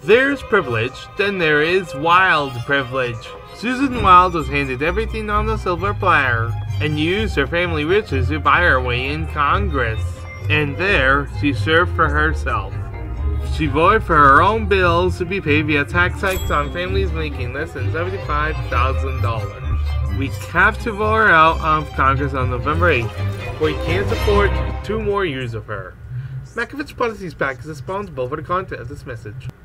there's privilege, then there is wild privilege. Susan Wild was handed everything on the silver platter and used her family riches to buy her way in Congress. And there, she served for herself. She voted for her own bills to be paid via tax hikes on families making less than $75,000. We have to vote her out of Congress on November 8th, or we can't support 2 more years of her. Makovich Policies PAC is responsible for the content of this message.